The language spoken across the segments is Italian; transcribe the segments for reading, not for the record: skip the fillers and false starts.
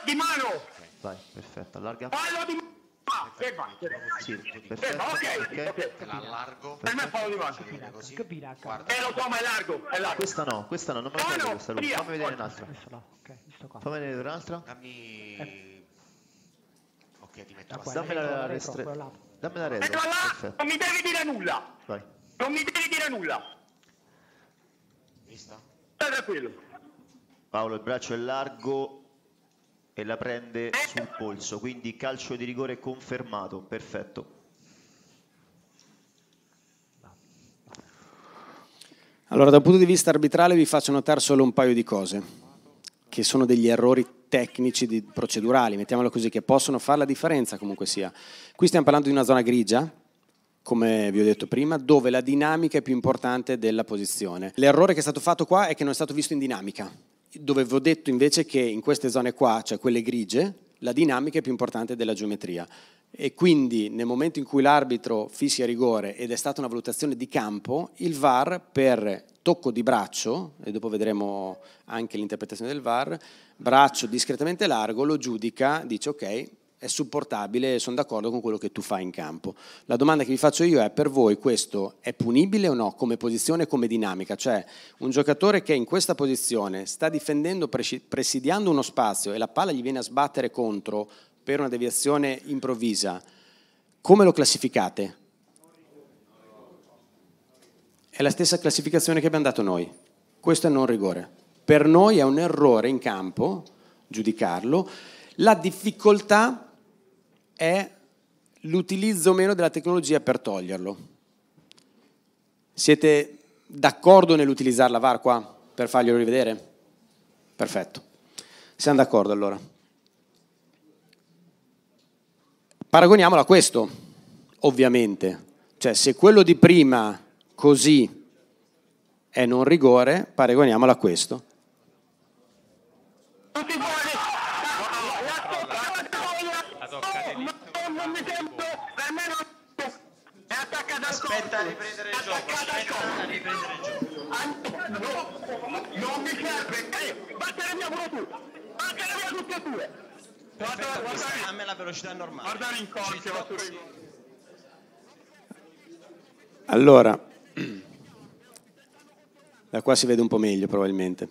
di mano. Vai, perfetto, allarga. Fallo di mano. Ferma. Sì, perfetto. Ferma, ok. L'allargo. Per me è fallo di mano. Così. Guarda. Lo so, ma è largo. È largo. Questa no, non me la prendo questa lui. via. Fammi vedere un'altra. Ok, sto qua. Fammi vedere un'altra. Dammi. Ok, ti metto Da la qua. Dammi la retro, quello là. Dammi la retro. Eccola là. Perfetto. Non mi devi dire nulla. Vai. Non mi devi dire nulla. vista? Stai tranquillo. Paolo, il braccio è largo e la prende sul polso, quindi calcio di rigore confermato. Perfetto. Allora, dal punto di vista arbitrale vi faccio notare solo un paio di cose, che sono degli errori tecnici, procedurali, mettiamolo così, che possono fare la differenza comunque sia. Qui stiamo parlando di una zona grigia, come vi ho detto prima, dove la dinamica è più importante della posizione. L'errore che è stato fatto qua è che non è stato visto in dinamica, dove vi ho detto invece che in queste zone qua, cioè quelle grigie, la dinamica è più importante della geometria. E quindi nel momento in cui l'arbitro fischia rigore ed è stata una valutazione di campo, il VAR per tocco di braccio, e dopo vedremo anche l'interpretazione del VAR, braccio discretamente largo, lo giudica, dice ok, è supportabile, sono d'accordo con quello che tu fai in campo. La domanda che vi faccio io è: per voi questo è punibile o no come posizione e come dinamica? Cioè un giocatore che in questa posizione sta difendendo, presidiando uno spazio e la palla gli viene a sbattere contro per una deviazione improvvisa, come lo classificate? È la stessa classificazione che abbiamo dato noi. Questo è non rigore. Per noi è un errore in campo giudicarlo. La difficoltà è l'utilizzo o meno della tecnologia per toglierlo. Siete d'accordo nell'utilizzare la VAR qua per farglielo rivedere? Perfetto. Siamo d'accordo allora. Paragoniamolo a questo, ovviamente. Cioè, se quello di prima così è non rigore, paragoniamolo a questo. Aspetta a riprendere il gioco. Non mi serve. Vattene via pure tu. Vattene via tutti e due. Perfetto, a me la velocità è normale. Guarda l'incontro. Allora, da qua si vede un po' meglio probabilmente.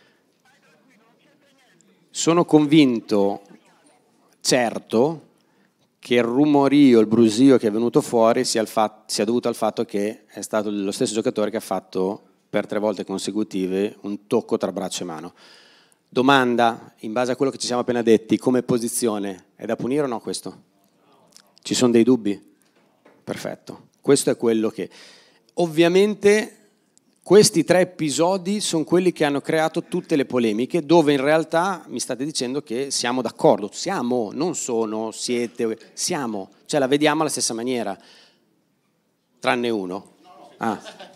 Sono convinto, certo, che il rumorio, il brusio che è venuto fuori sia dovuto al fatto che è stato lo stesso giocatore che ha fatto per 3 volte consecutive un tocco tra braccio e mano. Domanda, in base a quello che ci siamo appena detti, come posizione, è da punire o no questo? Ci sono dei dubbi? Perfetto. Questo è quello che... Ovviamente questi 3 episodi sono quelli che hanno creato tutte le polemiche, dove in realtà mi state dicendo che siamo d'accordo. Siamo, non sono, siete, siamo. Cioè la vediamo alla stessa maniera. Tranne uno. Ah.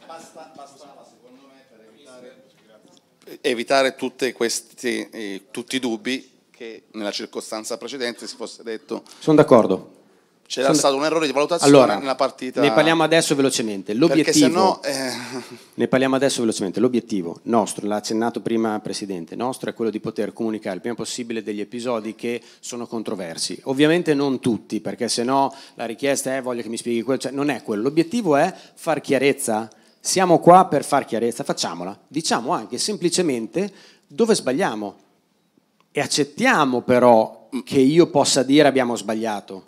Evitare tutti i dubbi che nella circostanza precedente si fosse detto. Sono d'accordo. C'era stato un errore di valutazione allora, nella partita. Ne parliamo adesso velocemente. L'obiettivo, ne parliamo adesso velocemente. L'obiettivo nostro, l'ha accennato prima Presidente, nostro è quello di poter comunicare il prima possibile degli episodi che sono controversi. Ovviamente non tutti, perché sennò la richiesta è voglio che mi spieghi quello. Cioè, non è quello. L'obiettivo è far chiarezza. Siamo qua per far chiarezza, facciamola. Diciamo anche semplicemente dove sbagliamo. E accettiamo però che io possa dire abbiamo sbagliato.